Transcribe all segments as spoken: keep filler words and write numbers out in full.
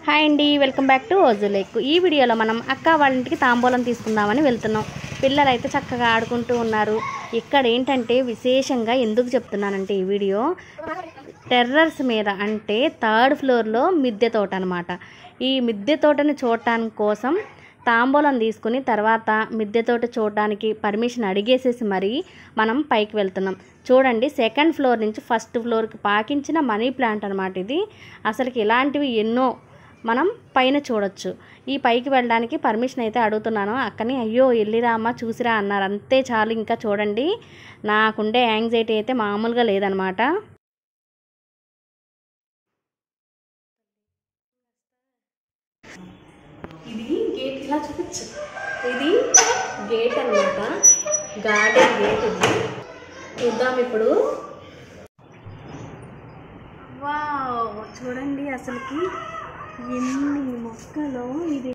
Hi అండి, welcome back to ఓజులేక్. ఈ వీడియోలో మనం అక్క వాళ్ళ ఇంటికి తాంబూలం తీసుకుందామని వెళ్తున్నాం. పిల్లలు అయితే చక్కగా ఆడుకుంటూ ఉన్నారు. ఇక్కడ ఏంటంటే విశేషంగా ఎందుకు చెప్తున్నానంటే ఈ వీడియో టెర్రర్స్ మీద అంటే థర్డ్ ఫ్లోర్లో మిద్దె తోట అనమాట. ఈ మిద్దె తోటని చూడటానికి కోసం తాంబూలం తీసుకుని తర్వాత మిద్దె తోట చూడడానికి పర్మిషన్ అడిగేసేసి మరీ మనం పైకి వెళ్తున్నాం. చూడండి, సెకండ్ ఫ్లోర్ నుంచి ఫస్ట్ ఫ్లోర్కి పాకించిన మనీ ప్లాంట్ అనమాట ఇది. అసలుకి ఇలాంటివి ఎన్నో మనం పైన చూడొచ్చు. ఈ పైకి వెళ్ళడానికి పర్మిషన్ అయితే అడుగుతున్నాను అక్కని. అయ్యో వెళ్ళిరా అమ్మ చూసిరా అన్నారు. అంతే చాలు. ఇంకా చూడండి, నాకుండే యాంగ్జైటీ అయితే మామూలుగా లేదనమాట. ఇది గేట్ ఇలా చూపించు. ఇది గేట్ అనమాట, గార్డెన్ గేట్. ఇది చూద్దాం ఇప్పుడు. వావ్, చూడండి అసలుకి ఎన్ని మొక్కలు. ఇది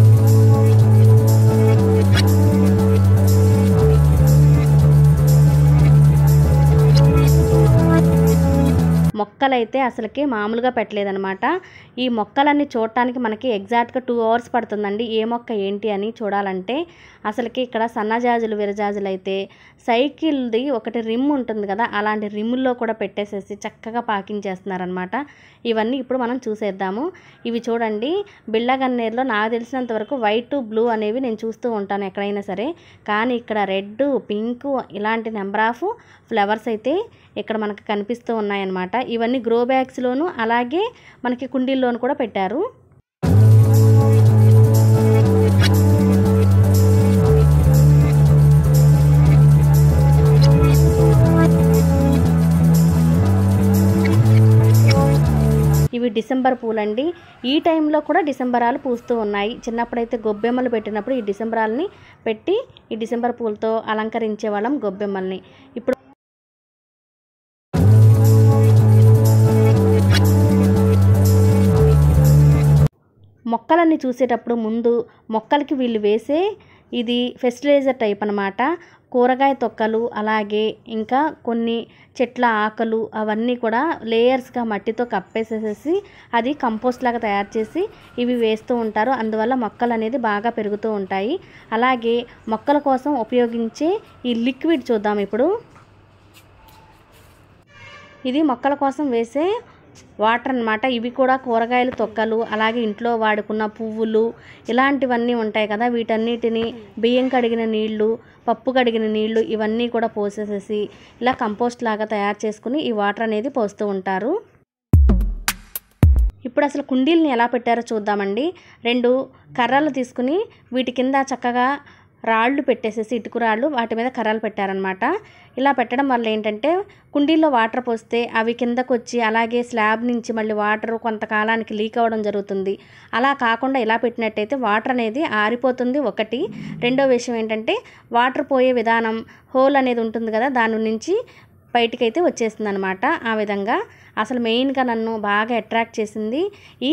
మొక్కలైతే అసలుకి మామూలుగా పెట్టలేదన్నమాట. ఈ మొక్కలన్నీ చూడటానికి మనకి ఎగ్జాక్ట్గా టూ అవర్స్ పడుతుందండి. ఏ మొక్క ఏంటి అని చూడాలంటే. అసలుకి ఇక్కడ సన్నజాజులు విరజాజులు అయితే సైకిల్ది ఒకటి రిమ్ ఉంటుంది కదా, అలాంటి రిమ్ముల్లో కూడా పెట్టేసేసి చక్కగా పాకించేస్తున్నారనమాట. ఇవన్నీ ఇప్పుడు మనం చూసేద్దాము. ఇవి చూడండి, బిళ్ళగన్నేరులో నాకు తెలిసినంత వరకు వైట్ బ్లూ అనేవి నేను చూస్తూ ఉంటాను ఎక్కడైనా సరే. కానీ ఇక్కడ రెడ్, పింక్ ఇలాంటి నెంబర్ ఆఫ్ ఫ్లవర్స్ అయితే ఇక్కడ మనకు కనిపిస్తూ ఉన్నాయన్నమాట. ఇవన్నీ గ్రో బ్యాగ్స్లోను అలాగే మనకి కుండీల్లోను కూడా పెట్టారు. ఇవి డిసెంబర్ పూలండి. ఈ టైంలో కూడా డిసెంబరాలు పూస్తూ ఉన్నాయి. చిన్నప్పుడైతే గొబ్బెమ్మలు పెట్టినప్పుడు ఈ డిసెంబరాలని పెట్టి ఈ డిసెంబర్ పూలతో అలంకరించే వాళ్ళం గొబ్బెమ్మల్ని. ఇప్పుడు మొక్కలన్నీ చూసేటప్పుడు ముందు మొక్కలకి వీళ్ళు వేసే ఇది ఫెర్టిలైజర్ టైప్ అనమాట. కూరగాయ తొక్కలు అలాగే ఇంకా కొన్ని చెట్ల ఆకులు అవన్నీ కూడా లేయర్స్గా మట్టితో కప్పేసేసి అది కంపోస్ట్ లాగా తయారు చేసి ఇవి వేస్తూ ఉంటారు. అందువల్ల మొక్కలు అనేది బాగా పెరుగుతూ ఉంటాయి. అలాగే మొక్కల కోసం ఉపయోగించే ఈ లిక్విడ్ చూద్దాం ఇప్పుడు. ఇది మొక్కల కోసం వేసే వాటర్ అన్నమాట. ఇవి కూడా కూరగాయల తొక్కలు అలాగే ఇంట్లో వాడుకున్న పువ్వులు ఇలాంటివన్నీ ఉంటాయి కదా, వీటన్నిటిని బియ్యం కడిగిన నీళ్లు, పప్పు కడిగిన నీళ్లు ఇవన్నీ కూడా పోసేసేసి ఇలా కంపోస్ట్ లాగా తయారు చేసుకుని ఈ వాటర్ అనేది పోస్తూ ఉంటారు. ఇప్పుడు అసలు కుండీలని ఎలా పెట్టారో చూద్దామండి. రెండు కర్రలు తీసుకుని వీటి కింద చక్కగా రాళ్ళు పెట్టేసేసి ఇటుకు రాళ్ళు వాటి మీద కర్రలు పెట్టారనమాట. ఇలా పెట్టడం వల్ల ఏంటంటే కుండీల్లో వాటర్ పోస్తే అవి కిందకు వచ్చి అలాగే స్లాబ్ నుంచి మళ్ళీ వాటర్ కొంతకాలానికి లీక్ అవ్వడం జరుగుతుంది. అలా కాకుండా ఇలా పెట్టినట్టయితే వాటర్ అనేది ఆరిపోతుంది ఒకటి. రెండో విషయం ఏంటంటే వాటర్ పోయే విధానం హోల్ అనేది ఉంటుంది కదా, దాని నుంచి బయటికైతే వచ్చేస్తుంది అనమాట. ఆ విధంగా అసలు మెయిన్గా నన్ను బాగా అట్రాక్ట్ చేసింది ఈ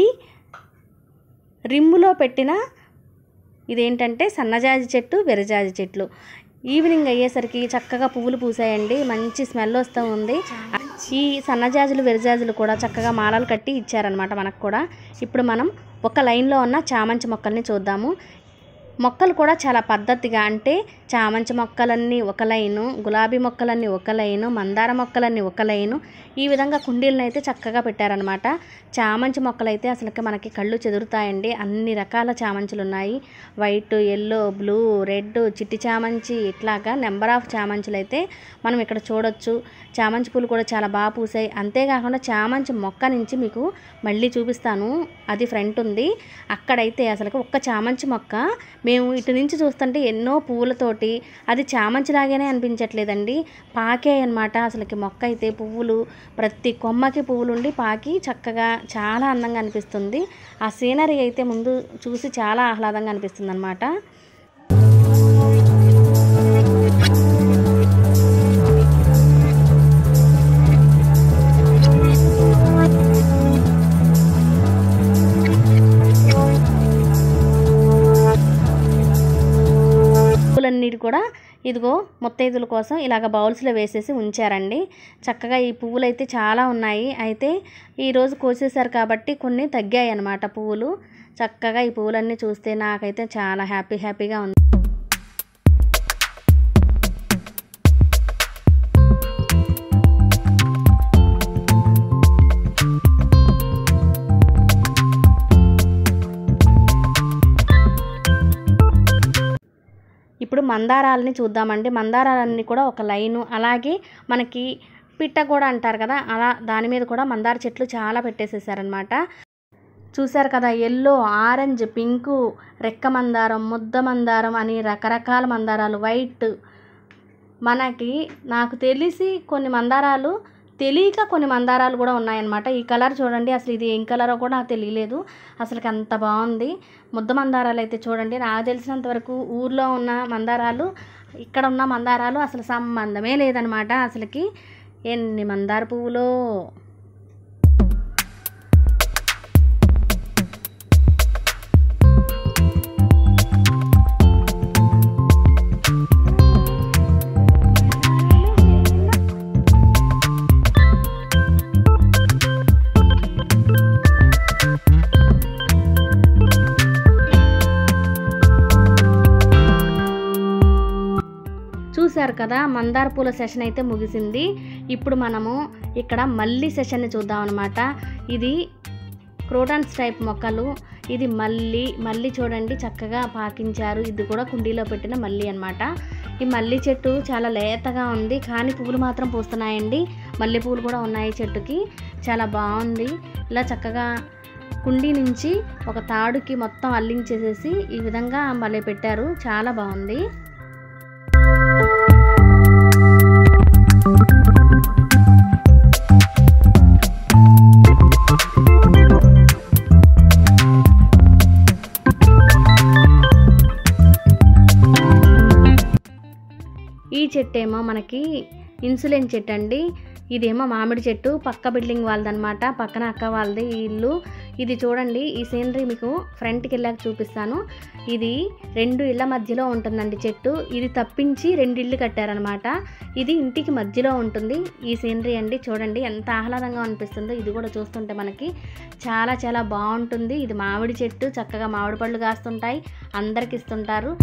రిమ్ములో పెట్టిన ఇదేంటంటే సన్నజాజి చెట్టు, విరజాజి చెట్లు. ఈవినింగ్ అయ్యేసరికి చక్కగా పువ్వులు పూసాయండి, మంచి స్మెల్ వస్తూ ఉంది. ఈ సన్నజాజులు విరజాజులు కూడా చక్కగా మాలలు కట్టి ఇచ్చారనమాట మనకు కూడా. ఇప్పుడు మనం ఒక లైన్లో ఉన్న చామంతి మొక్కల్ని చూద్దాము. మొక్కలు కూడా చాలా పద్ధతిగా అంటే చామంతి మొక్కలన్నీ ఒక లైను, గులాబీ మొక్కలన్నీ ఒక లైను, మందార మొక్కలన్నీ ఒక లైను, ఈ విధంగా కుండీలను అయితే చక్కగా పెట్టారనమాట. చామంతి మొక్కలైతే అసలుకి మనకి కళ్ళు చెదురుతాయండి. అన్ని రకాల చామంతులు ఉన్నాయి. వైట్, ఎల్లో, బ్లూ, రెడ్, చిట్టి చామంతి ఇట్లాగా నెంబర్ ఆఫ్ చామంతులు అయితే మనం ఇక్కడ చూడొచ్చు. చామంతి పూలు కూడా చాలా బాగా పూసాయి. అంతేకాకుండా చామంతి మొక్క నుంచి మీకు మళ్ళీ చూపిస్తాను, అది ఫ్రంట్ ఉంది. అక్కడైతే అసలుకి ఒక్క చామంతి మొక్క మేము ఇటు నుంచి చూస్తుంటే ఎన్నో పువ్వులతోటి అది చామంతిలాగానే అనిపించట్లేదండి, పాకే అనమాట. అసలుకి మొక్క అయితే పువ్వులు ప్రతి కొమ్మకి పువ్వులుండి పాకి చక్కగా చాలా అందంగా అనిపిస్తుంది. ఆ సీనరీ అయితే ముందు చూసి చాలా ఆహ్లాదంగా అనిపిస్తుంది అనమాట. పూలన్నీ కూడా ఇదిగో ముత్తైదుల కోసం ఇలాగ బౌల్స్లో వేసేసి ఉంచారండి. చక్కగా ఈ పువ్వులు అయితే చాలా ఉన్నాయి. అయితే ఈరోజు కోసేసారు కాబట్టి కొన్ని తగ్గాయి అన్నమాట పువ్వులు. చక్కగా ఈ పువ్వులన్నీ చూస్తే నాకైతే చాలా హ్యాపీ హ్యాపీగా ఉంది. ఇప్పుడు మందారాలని చూద్దామండి. మందారాలన్నీ కూడా ఒక లైను, అలాగే మనకి పిట్ట కూడా అంటారు కదా, అలా దాని మీద కూడా మందార చెట్లు చాలా పెట్టేసేసారనమాట. చూసారు కదా, ఎల్లో, ఆరెంజ్, పింకు, రెక్క మందారం, ముద్ద మందారం అని రకరకాల మందారాలు, వైట్. మనకి నాకు తెలిసి కొన్ని మందారాలు తెలియక కొన్ని మందారాలు కూడా ఉన్నాయన్నమాట. ఈ కలర్ చూడండి, అసలు ఇది ఏం కలరో కూడా నాకు తెలియలేదు. అసలుకి అంత బాగుంది. ముద్ద మందారాలు అయితే చూడండి, నాకు తెలిసినంత వరకు ఊర్లో ఉన్న మందారాలు ఇక్కడ ఉన్న మందారాలు అసలు సంబంధమే లేదనమాట. అసలుకి ఎన్ని మందార పువ్వులో. చూసారు కదా, మందార పూల సెషన్ అయితే ముగిసింది. ఇప్పుడు మనము ఇక్కడ మల్లి సెషన్ని చూద్దాం అనమాట. ఇది క్రోటాన్స్ టైప్ మొక్కలు. ఇది మల్లి మల్లి చూడండి చక్కగా పాకించారు. ఇది కూడా కుండీలో పెట్టిన మల్లి అనమాట. ఈ మల్లి చెట్టు చాలా లేతగా ఉంది, కానీ పువ్వులు మాత్రం పూస్తున్నాయండి. మల్లె పువ్వులు కూడా ఉన్నాయి చెట్టుకి. చాలా బాగుంది. ఇలా చక్కగా కుండీ నుంచి ఒక తాడుకి మొత్తం అల్లించేసేసి ఈ విధంగా మళ్ళీ పెట్టారు. చాలా బాగుంది. ఈ చెట్టు ఏమో మనకి ఇన్సులిన్ చెట్టు అండి. ఇదేమో మామిడి చెట్టు. పక్క బిల్డింగ్ వాళ్ళదనమాట, పక్కన అక్క వాళ్ళది ఈ ఇల్లు. ఇది చూడండి, ఈ సీనరీ మీకు ఫ్రంట్కి వెళ్ళాక చూపిస్తాను. ఇది రెండు ఇళ్ళ మధ్యలో ఉంటుందండి చెట్టు. ఇది తప్పించి రెండు ఇళ్ళు కట్టారనమాట. ఇది ఇంటికి మధ్యలో ఉంటుంది ఈ సీనరీ అండి. చూడండి ఎంత ఆహ్లాదంగా అనిపిస్తుందో. ఇది కూడా చూస్తుంటే మనకి చాలా చాలా బాగుంటుంది. ఇది మామిడి చెట్టు, చక్కగా మామిడి పళ్ళు కాస్తుంటాయి, అందరికి ఇస్తుంటారు.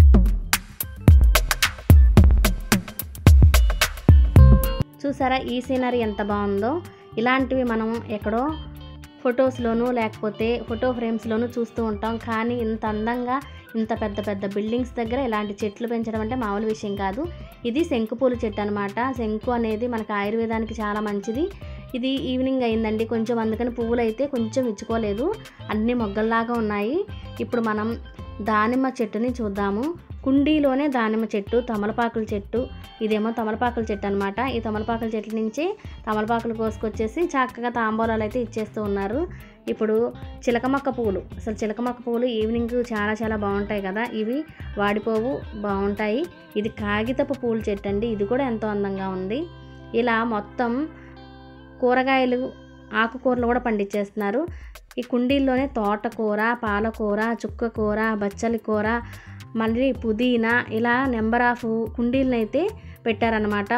చూసారా ఈ సీనరీ ఎంత బాగుందో. ఇలాంటివి మనం ఎక్కడో ఫొటోస్లోనూ లేకపోతే ఫోటో ఫ్రేమ్స్లోనూ చూస్తూ ఉంటాం, కానీ ఇంత అందంగా ఇంత పెద్ద పెద్ద బిల్డింగ్స్ దగ్గర ఇలాంటి చెట్లు పెంచడం అంటే మామూలు విషయం కాదు. ఇది శంకుపూల చెట్టు అనమాట. శంకు అనేది మనకు ఆయుర్వేదానికి చాలా మంచిది. ఇది ఈవినింగ్ అయిందండి కొంచెం, అందుకని పువ్వులు అయితే కొంచెం ఇచ్చుకోలేదు, అన్ని మొగ్గల్లాగా ఉన్నాయి. ఇప్పుడు మనం దానిమ్మ చెట్టుని చూద్దాము. కుండీలోనే దానిమ్మ చెట్టు, తమలపాకుల చెట్టు. ఇదేమో తమలపాకుల చెట్టు అనమాట. ఈ తమలపాకుల చెట్ల నుంచి తమలపాకులు కోసుకొచ్చేసి చక్కగా తాంబూలాలు అయితే ఇచ్చేస్తూ ఉన్నారు. ఇప్పుడు చిలకమక్క పువ్వులు, అసలు చిలకమక్క పువ్వులు ఈవినింగ్ చాలా చాలా బాగుంటాయి కదా, ఇవి వాడిపోవు, బాగుంటాయి. ఇది కాగితపు పూల చెట్టు అండి. ఇది కూడా ఎంతో అందంగా ఉంది. ఇలా మొత్తం కూరగాయలు, ఆకుకూరలు కూడా పండించేస్తున్నారు. ఈ కుండీల్లోనే తోటకూర, పాలకూర, చుక్కకూర, బచ్చలి కూర, మళ్ళీ పుదీనా, ఇలా నెంబర్ ఆఫ్ కుండీలను అయితే పెట్టారనమాట.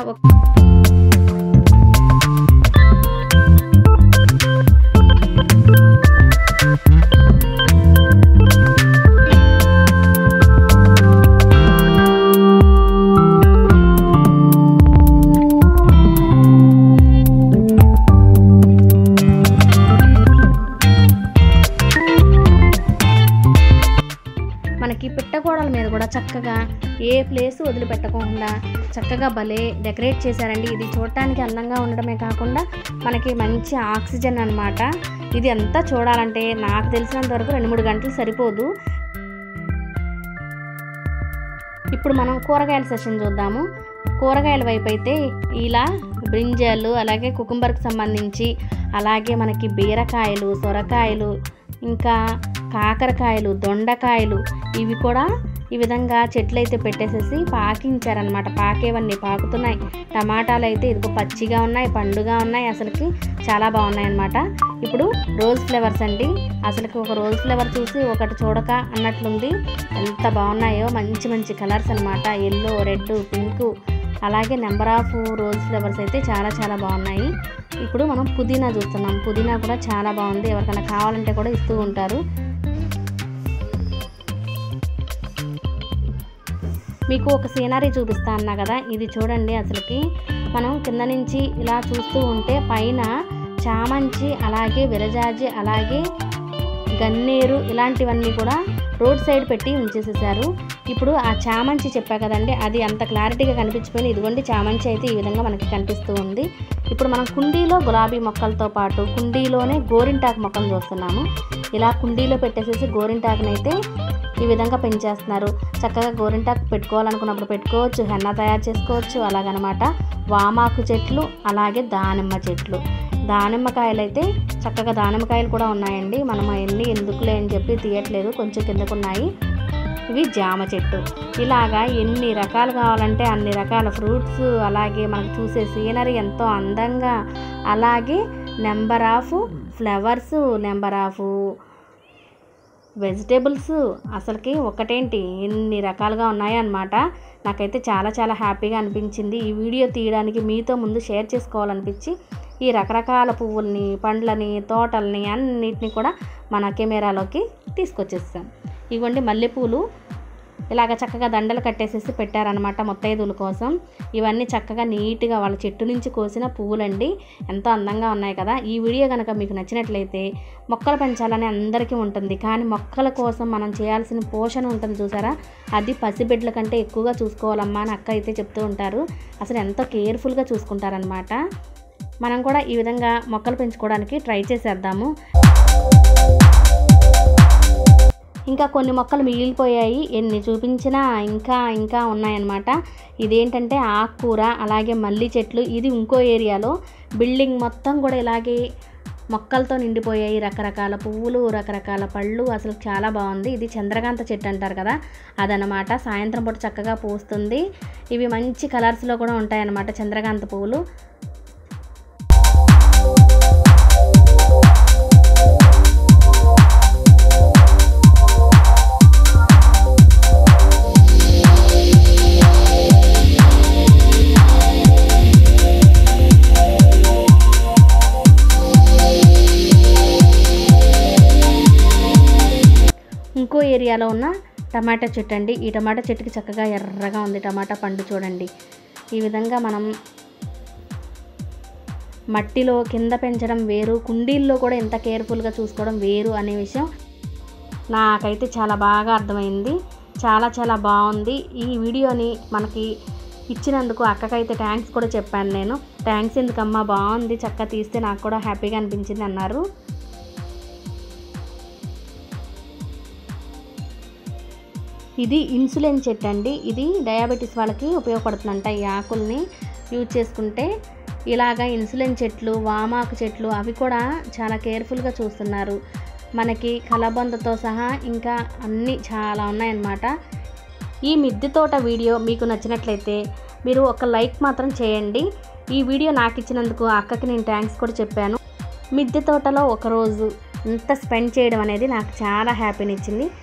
మనకి పిట్టగోడల మీద కూడా చక్కగా ఏ ప్లేస్ వదిలిపెట్టకుండా చక్కగా భలే డెకరేట్ చేశారండి. ఇది చూడటానికి అందంగా ఉండడమే కాకుండా మనకి మంచి ఆక్సిజన్ అన్నమాట. ఇది అంతా చూడాలంటే నాకు తెలిసినంత వరకు రెండు మూడు గంటలు సరిపోదు. ఇప్పుడు మనం కూరగాయల సెషన్ చూద్దాము. కూరగాయల వైపు అయితే ఇలా బ్రింజాలు, అలాగే కుకుంబర్కి సంబంధించి, అలాగే మనకి బీరకాయలు, సొరకాయలు, ఇంకా కాకరకాయలు, దొండకాయలు, ఇవి కూడా ఈ విధంగా చెట్లు అయితే పెట్టేసేసి పాకించారనమాట. పాకేవన్నీ పాకుతున్నాయి. టమాటాలు అయితే ఇదిగో పచ్చిగా ఉన్నాయి, పండుగా ఉన్నాయి, అసలుకి చాలా బాగున్నాయి అన్నమాట. ఇప్పుడు రోజ్ ఫ్లవర్స్ అండి. అసలుకి ఒక రోజ్ ఫ్లవర్ చూసి ఒకటి చూడక అన్నట్లుంది. ఎంత బాగున్నాయో, మంచి మంచి కలర్స్ అనమాట. ఎల్లో, రెడ్, పింక్, అలాగే నెంబర్ ఆఫ్ రోజ్ ఫ్లవర్స్ అయితే చాలా చాలా బాగున్నాయి. ఇప్పుడు మనం పుదీనా చూస్తున్నాం. పుదీనా కూడా చాలా బాగుంది. ఎవరికైనా కావాలంటే కూడా ఇస్తూ ఉంటారు. మీకు ఒక సీనరీ చూపిస్తా అన్నా కదా, ఇది చూడండి. అసలుకి మనం కింద నుంచి ఇలా చూస్తూ ఉంటే పైన చామంచి, అలాగే విరజాజి, అలాగే గన్నేరు ఇలాంటివన్నీ కూడా రోడ్ సైడ్ పెట్టి ఉంచేసేసారు. ఇప్పుడు ఆ చామంచి చెప్పా కదండి, అది అంత క్లారిటీగా కనిపించిపోయింది. ఇదిగోండి చామంచి అయితే ఈ విధంగా మనకి కనిపిస్తూ ఉంది. ఇప్పుడు మనం కుండీలో గులాబీ మొక్కలతో పాటు కుండీలోనే గోరింటాకు మొక్కలు చూస్తున్నాము. ఇలా కుండీలో పెట్టేసేసి గోరింటాకునైతే ఈ విధంగా పెంచేస్తున్నారు. చక్కగా గోరింటాకు పెట్టుకోవాలనుకున్నప్పుడు పెట్టుకోవచ్చు, హెన్నా తయారు చేసుకోవచ్చు, అలాగనమాట. వామాకు చెట్లు, అలాగే దానిమ్మ చెట్లు. దానిమ్మకాయలు అయితే చక్కగా దానిమ్మకాయలు కూడా ఉన్నాయండి. మనం అవన్నీ ఎందుకులే అని చెప్పి తీయట్లేదు, కొంచెం కిందకున్నాయి. ఇవి జామ చెట్టు. ఇలాగా ఎన్ని రకాలు కావాలంటే అన్ని రకాల ఫ్రూట్స్, అలాగే మనకు చూసే సీనరీ ఎంతో అందంగా, అలాగే number of flowers, number of vegetables, అసలుకి ఒకటేంటి ఎన్ని రకాలుగా ఉన్నాయన్నమాట. నాకైతే చాలా చాలా హ్యాపీగా అనిపించింది. ఈ వీడియో తీయడానికి మీతో ముందు షేర్ చేసుకోవాలనిపించి ఈ రకరకాల పువ్వుల్ని, పండ్లని, తోటల్ని అన్నిటిని కూడా మన కెమెరాలోకి తీసుకొచ్చేసాం. ఇవ్వండి మల్లెపూలు ఇలాగ చక్కగా దండలు కట్టేసేసి పెట్టారనమాట ముత్తైదుల కోసం. ఇవన్నీ చక్కగా నీట్గా వాళ్ళ చెట్టు నుంచి కోసిన పువ్వులండి. ఎంతో అందంగా ఉన్నాయి కదా. ఈ వీడియో కనుక మీకు నచ్చినట్లయితే, మొక్కలు పెంచాలని అందరికీ ఉంటుంది, కానీ మొక్కల కోసం మనం చేయాల్సిన పోషణ ఉంటుంది చూసారా, అది పసిబిడ్డల కంటే ఎక్కువగా చూసుకోవాలమ్మా అని అక్క అయితే చెప్తూ ఉంటారు. అసలు ఎంతో కేర్ఫుల్గా చూసుకుంటారనమాట. మనం కూడా ఈ విధంగా మొక్కలు పెంచుకోవడానికి ట్రై చేసేద్దాము. ఇంకా కొన్ని మొక్కలు మిగిలిపోయాయి, ఎన్ని చూపించినా ఇంకా ఇంకా ఉన్నాయన్నమాట. ఇదేంటంటే ఆకుకూర, అలాగే మల్లి చెట్లు. ఇది ఇంకో ఏరియాలో బిల్డింగ్ మొత్తం కూడా ఇలాగే మొక్కలతో నిండిపోయాయి. రకరకాల పువ్వులు, రకరకాల పళ్ళు, అసలు చాలా బాగుంది. ఇది చంద్రకాంత చెట్టు అంటారు కదా, అదనమాట. సాయంత్రం పూట చక్కగా పూస్తుంది. ఇవి మంచి కలర్స్లో కూడా ఉంటాయన్నమాట చంద్రకాంత పువ్వులు. ఇంకో ఏరియాలో ఉన్న టమాటా చెట్టు అండి. ఈ టమాటా చెట్టుకి చక్కగా ఎర్రగా ఉంది టమాటా పండు చూడండి. ఈ విధంగా మనం మట్టిలో కింద పెంచడం వేరు, కుండీల్లో కూడా ఎంత కేర్ఫుల్గా చూసుకోవడం వేరు అనే విషయం నాకైతే చాలా బాగా అర్థమైంది. చాలా చాలా బాగుంది. ఈ వీడియోని మనకి ఇచ్చినందుకు అక్కకైతే థ్యాంక్స్ కూడా చెప్పాను నేను. థ్యాంక్స్ ఎందుకమ్మా, బాగుంది, చక్కగా తీస్తే నాకు కూడా హ్యాపీగా అనిపించింది అన్నారు. ఇది ఇన్సులిన్ చెట్టు అండి. ఇది డయాబెటీస్ వాళ్ళకి ఉపయోగపడుతుందంట. ఈ ఆకుల్ని యూజ్ చేసుకుంటే ఇలాగా ఇన్సులిన్ చెట్లు, వామాకు చెట్లు అవి కూడా చాలా కేర్ఫుల్గా చూస్తున్నారు. మనకి కలబందతో సహా ఇంకా అన్నీ చాలా ఉన్నాయన్నమాట. ఈ మిద్దె తోట వీడియో మీకు నచ్చినట్లయితే మీరు ఒక లైక్ మాత్రం చేయండి. ఈ వీడియో నాకు ఇచ్చినందుకు అక్కకి నేను థ్యాంక్స్ కూడా చెప్పాను. మిద్దె తోటలో ఒకరోజు ఇంత స్పెండ్ చేయడం అనేది నాకు చాలా హ్యాపీని ఇచ్చింది.